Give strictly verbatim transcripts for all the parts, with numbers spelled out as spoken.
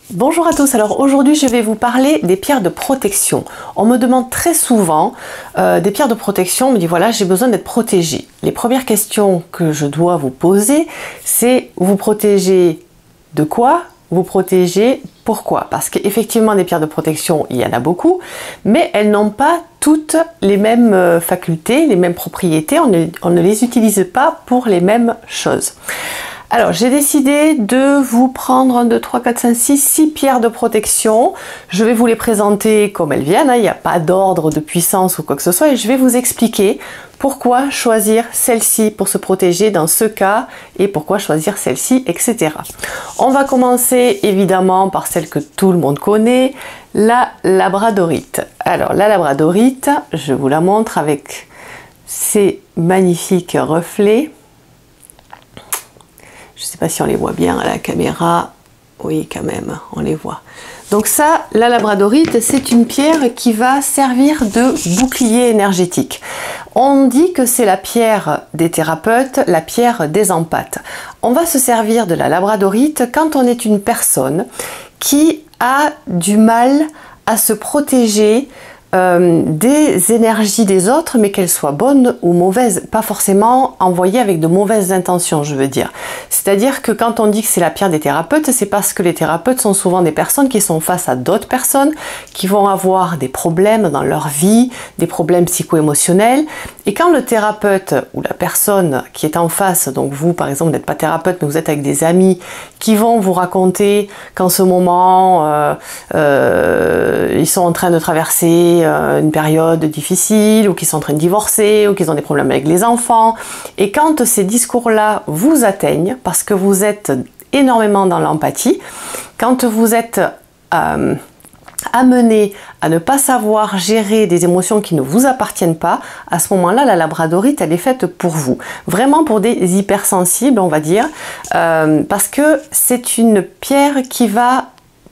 Bonjour à tous, alors aujourd'hui je vais vous parler des pierres de protection. On me demande très souvent euh, des pierres de protection, on me dit voilà j'ai besoin d'être protégé. Les premières questions que je dois vous poser, c'est vous protéger de quoi? Vous protéger pourquoi? Parce qu'effectivement des pierres de protection il y en a beaucoup, mais elles n'ont pas toutes les mêmes facultés, les mêmes propriétés, on ne, on ne les utilise pas pour les mêmes choses. Alors j'ai décidé de vous prendre un, deux, trois, quatre, cinq, six, six pierres de protection. Je vais vous les présenter comme elles viennent, hein. Il n'y a pas d'ordre de puissance ou quoi que ce soit et je vais vous expliquer pourquoi choisir celle-ci pour se protéger dans ce cas et pourquoi choisir celle-ci, et cetera. On va commencer évidemment par celle que tout le monde connaît, la labradorite. Alors la labradorite, je vous la montre avec ces magnifiques reflets. Je ne sais pas si on les voit bien à la caméra. Oui, quand même, on les voit. Donc ça, la labradorite, c'est une pierre qui va servir de bouclier énergétique. On dit que c'est la pierre des thérapeutes, la pierre des empathes. On va se servir de la labradorite quand on est une personne qui a du mal à se protéger Euh, des énergies des autres, mais qu'elles soient bonnes ou mauvaises, pas forcément envoyées avec de mauvaises intentions, je veux dire. C'est-à-dire que quand on dit que c'est la pierre des thérapeutes, c'est parce que les thérapeutes sont souvent des personnes qui sont face à d'autres personnes, qui vont avoir des problèmes dans leur vie, des problèmes psycho-émotionnels, et quand le thérapeute ou la personne qui est en face, donc vous par exemple n'êtes pas thérapeute, mais vous êtes avec des amis, qui vont vous raconter qu'en ce moment, euh, euh, ils sont en train de traverser une période difficile, ou qu'ils sont en train de divorcer, ou qu'ils ont des problèmes avec les enfants. Et quand ces discours-là vous atteignent, parce que vous êtes énormément dans l'empathie, quand vous êtes euh, amené à ne pas savoir gérer des émotions qui ne vous appartiennent pas, à ce moment-là, la labradorite, elle est faite pour vous. Vraiment pour des hypersensibles, on va dire, euh, parce que c'est une pierre qui va...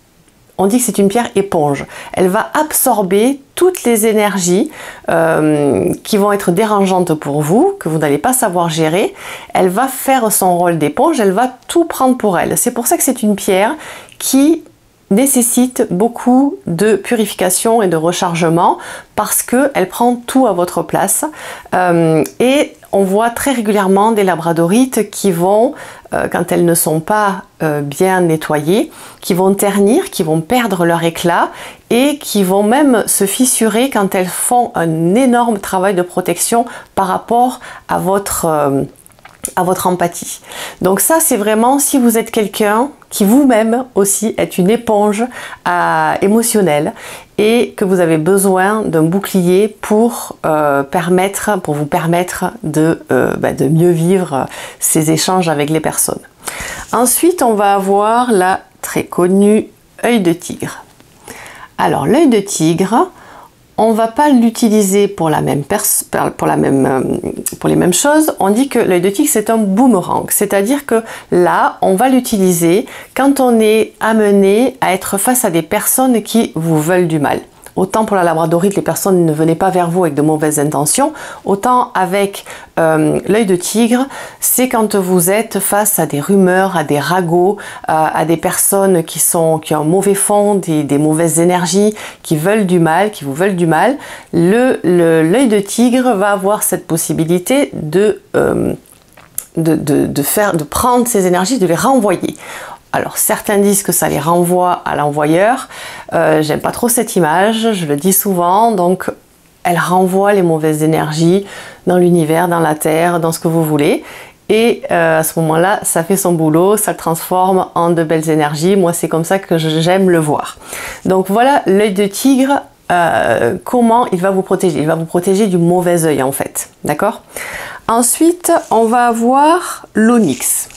On dit que c'est une pierre éponge. Elle va absorber toutes les énergies euh, qui vont être dérangeantes pour vous, que vous n'allez pas savoir gérer. Elle va faire son rôle d'éponge, elle va tout prendre pour elle. C'est pour ça que c'est une pierre qui nécessite beaucoup de purification et de rechargement parce qu'elle prend tout à votre place. Euh, et on voit très régulièrement des labradorites qui vont, euh, quand elles ne sont pas euh, bien nettoyées, qui vont ternir, qui vont perdre leur éclat et qui vont même se fissurer quand elles font un énorme travail de protection par rapport à votre... Euh, à votre empathie. Donc ça c'est vraiment si vous êtes quelqu'un qui vous-même aussi est une éponge euh, émotionnelle et que vous avez besoin d'un bouclier pour euh, permettre, pour vous permettre de, euh, bah, de mieux vivre ces échanges avec les personnes. Ensuite on va avoir la très connue œil de tigre. Alors l'œil de tigre, on ne va pas l'utiliser pour, la même pour, la même, pour les mêmes choses. On dit que l'œil de tigre c'est un boomerang, c'est-à-dire que là on va l'utiliser quand on est amené à être face à des personnes qui vous veulent du mal. Autant pour la labradorite, les personnes ne venaient pas vers vous avec de mauvaises intentions, autant avec euh, l'œil de tigre, c'est quand vous êtes face à des rumeurs, à des ragots, euh, à des personnes qui, sont, qui ont un mauvais fond, des, des mauvaises énergies, qui veulent du mal, qui vous veulent du mal. Le, le, l'œil de tigre va avoir cette possibilité de, euh, de, de, de, faire, de prendre ces énergies, de les renvoyer. Alors certains disent que ça les renvoie à l'envoyeur, euh, j'aime pas trop cette image, je le dis souvent, donc elle renvoie les mauvaises énergies dans l'univers, dans la terre, dans ce que vous voulez, et euh, à ce moment-là ça fait son boulot, ça le transforme en de belles énergies, moi c'est comme ça que j'aime le voir. Donc voilà l'œil de tigre, euh, comment il va vous protéger, il va vous protéger du mauvais œil en fait, d'accord? Ensuite on va avoir l'onyx.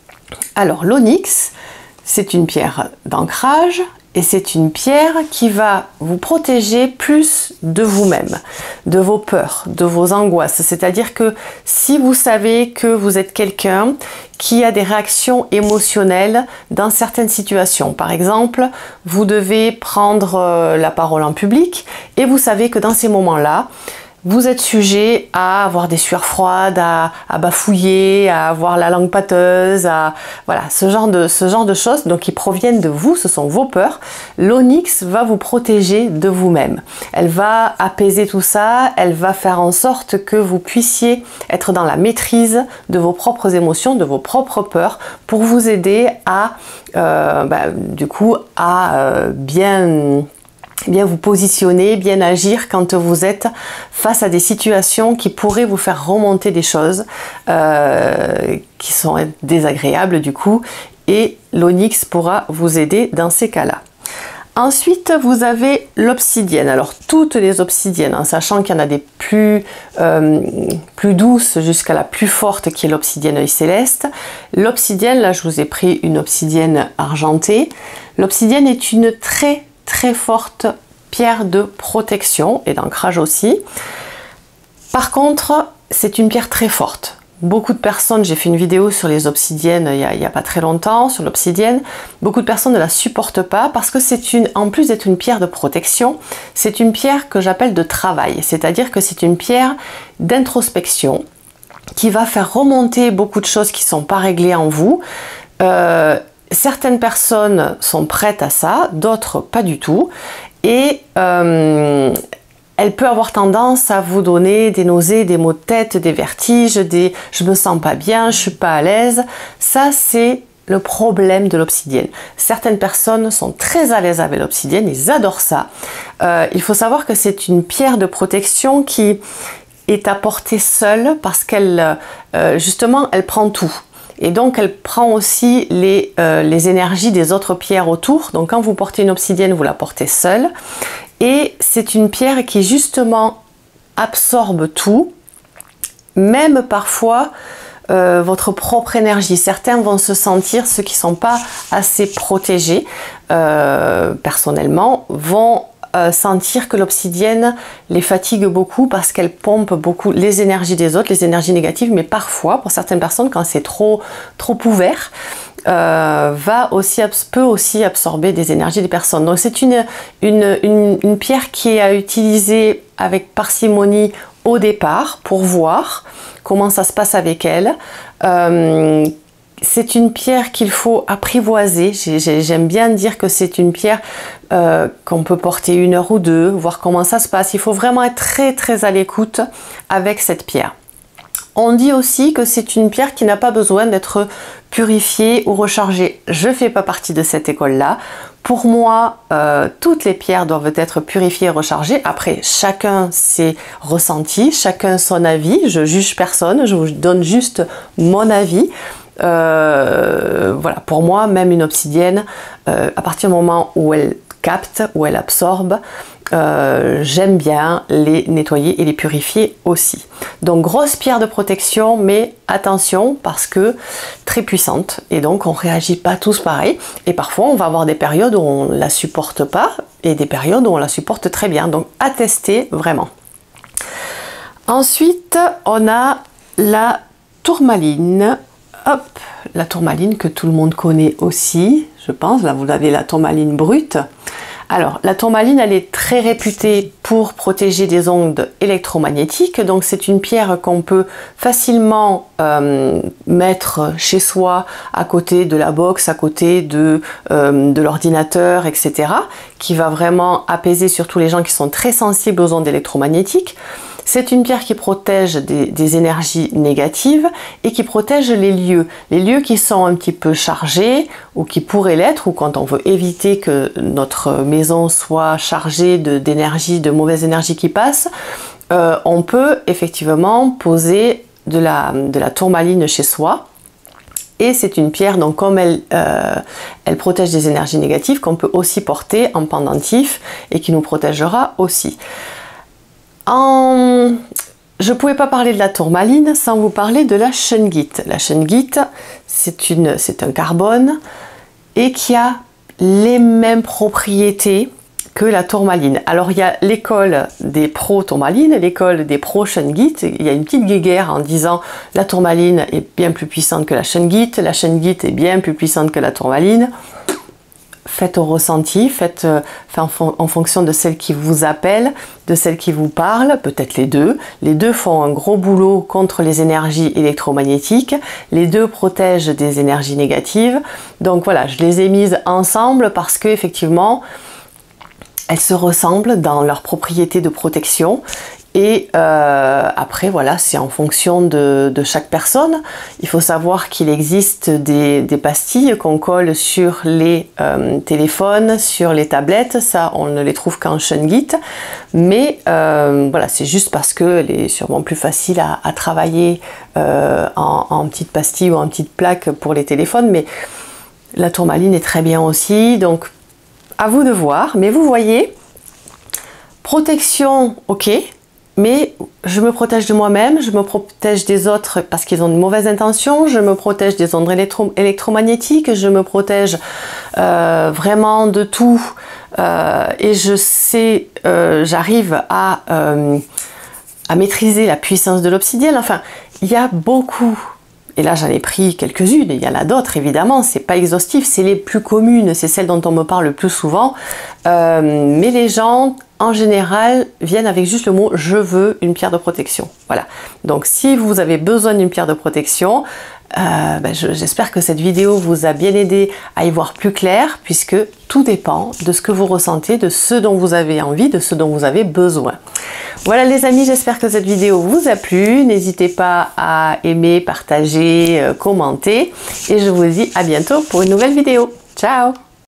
Alors l'onyx, c'est une pierre d'ancrage et c'est une pierre qui va vous protéger plus de vous-même, de vos peurs, de vos angoisses. C'est-à-dire que si vous savez que vous êtes quelqu'un qui a des réactions émotionnelles dans certaines situations, par exemple, vous devez prendre la parole en public et vous savez que dans ces moments-là, vous êtes sujet à avoir des sueurs froides, à, à bafouiller, à avoir la langue pâteuse, à voilà, ce genre de, ce genre de choses donc qui proviennent de vous, ce sont vos peurs. L'onyx va vous protéger de vous-même. Elle va apaiser tout ça, elle va faire en sorte que vous puissiez être dans la maîtrise de vos propres émotions, de vos propres peurs, pour vous aider à, euh, bah, du coup, à euh, bien... bien vous positionner, bien agir quand vous êtes face à des situations qui pourraient vous faire remonter des choses euh, qui sont désagréables du coup, et l'onyx pourra vous aider dans ces cas-là. Ensuite, vous avez l'obsidienne. Alors, toutes les obsidiennes, en sachant qu'il y en a des plus, euh, plus douces jusqu'à la plus forte qui est l'obsidienne œil céleste. L'obsidienne, là, je vous ai pris une obsidienne argentée. L'obsidienne est une très très forte pierre de protection et d'ancrage aussi. Par contre, c'est une pierre très forte. Beaucoup de personnes, j'ai fait une vidéo sur les obsidiennes il y a, il y a pas très longtemps, sur l'obsidienne, beaucoup de personnes ne la supportent pas parce que c'est une, en plus d'être une pierre de protection, c'est une pierre que j'appelle de travail, c'est-à-dire que c'est une pierre d'introspection qui va faire remonter beaucoup de choses qui ne sont pas réglées en vous. Euh, Certaines personnes sont prêtes à ça, d'autres pas du tout. Et euh, elle peut avoir tendance à vous donner des nausées, des maux de tête, des vertiges, des « je me sens pas bien, je suis pas à l'aise ». Ça, c'est le problème de l'obsidienne. Certaines personnes sont très à l'aise avec l'obsidienne, ils adorent ça. Euh, il faut savoir que c'est une pierre de protection qui est à portée seule parce qu'elle, euh, justement, elle prend tout. Et donc elle prend aussi les, euh, les énergies des autres pierres autour. Donc quand vous portez une obsidienne, vous la portez seule. Et c'est une pierre qui justement absorbe tout, même parfois euh, votre propre énergie. Certains vont se sentir, ceux qui ne sont pas assez protégés euh, personnellement, vont Euh, sentir que l'obsidienne les fatigue beaucoup parce qu'elle pompe beaucoup les énergies des autres, les énergies négatives, mais parfois, pour certaines personnes, quand c'est trop, trop ouvert, euh, va aussi, peut aussi absorber des énergies des personnes. Donc c'est une, une, une, une pierre qui est à utiliser avec parcimonie au départ pour voir comment ça se passe avec elle. Euh, C'est une pierre qu'il faut apprivoiser. J'aime bien dire que c'est une pierre euh, qu'on peut porter une heure ou deux, voir comment ça se passe. Il faut vraiment être très très à l'écoute avec cette pierre. On dit aussi que c'est une pierre qui n'a pas besoin d'être purifiée ou rechargée. Je ne fais pas partie de cette école-là. Pour moi, euh, toutes les pierres doivent être purifiées et rechargées. Après, chacun ses ressentis, chacun son avis. Je juge personne, je vous donne juste mon avis. Euh, voilà, pour moi, même une obsidienne, euh, à partir du moment où elle capte, où elle absorbe, euh, j'aime bien les nettoyer et les purifier aussi. Donc grosse pierre de protection, mais attention parce que très puissante et donc on réagit pas tous pareil. Et parfois on va avoir des périodes où on la supporte pas et des périodes où on la supporte très bien. Donc à tester vraiment. Ensuite, on a la tourmaline. Hop, la tourmaline que tout le monde connaît aussi, je pense. Là, vous avez la tourmaline brute. Alors, la tourmaline, elle est très réputée pour protéger des ondes électromagnétiques. Donc, c'est une pierre qu'on peut facilement euh, mettre chez soi, à côté de la box, à côté de, euh, de l'ordinateur, et cetera, qui va vraiment apaiser surtout les gens qui sont très sensibles aux ondes électromagnétiques. C'est une pierre qui protège des, des énergies négatives et qui protège les lieux. Les lieux qui sont un petit peu chargés ou qui pourraient l'être, ou quand on veut éviter que notre maison soit chargée d'énergie, de, de mauvaises énergies qui passent, euh, on peut effectivement poser de la, de la tourmaline chez soi. Et c'est une pierre, donc comme elle, euh, elle protège des énergies négatives, qu'on peut aussi porter en pendentif et qui nous protégera aussi. En... Je ne pouvais pas parler de la tourmaline sans vous parler de la shungite. La shungite, c'est une, c'est un carbone et qui a les mêmes propriétés que la tourmaline. Alors il y a l'école des pros tourmaline et l'école des pros shungite. Il y a une petite guéguerre en disant la tourmaline est bien plus puissante que la shungite, la shungite est bien plus puissante que la tourmaline. faites au ressenti, faites euh, en, fon en fonction de celle qui vous appelle, de celle qui vous parle, peut-être les deux. Les deux font un gros boulot contre les énergies électromagnétiques, les deux protègent des énergies négatives. Donc voilà, je les ai mises ensemble parce que effectivement, elles se ressemblent dans leurs propriétés de protection. Et euh, après, voilà, c'est en fonction de, de chaque personne. Il faut savoir qu'il existe des, des pastilles qu'on colle sur les euh, téléphones, sur les tablettes. Ça, on ne les trouve qu'en Shungit. Mais euh, voilà, c'est juste parce qu'elle est sûrement plus facile à, à travailler euh, en, en petites pastilles ou en petites plaques pour les téléphones. Mais la tourmaline est très bien aussi. Donc, à vous de voir. Mais vous voyez, protection, ok. Mais je me protège de moi-même, je me protège des autres parce qu'ils ont de mauvaises intentions, je me protège des ondes électro électromagnétiques, je me protège euh, vraiment de tout. Euh, et je sais, euh, j'arrive à, euh, à maîtriser la puissance de l'obsidienne. Enfin, il y a beaucoup. Et là, j'en ai pris quelques-unes, il y en a d'autres évidemment, c'est pas exhaustif, c'est les plus communes, c'est celles dont on me parle le plus souvent. Euh, mais les gens, en général, viennent avec juste le mot « je veux une pierre de protection ». Voilà. Donc, si vous avez besoin d'une pierre de protection, euh, ben, j'espère que cette vidéo vous a bien aidé à y voir plus clair, puisque tout dépend de ce que vous ressentez, de ce dont vous avez envie, de ce dont vous avez besoin. Voilà les amis, j'espère que cette vidéo vous a plu. N'hésitez pas à aimer, partager, commenter. Et je vous dis à bientôt pour une nouvelle vidéo. Ciao!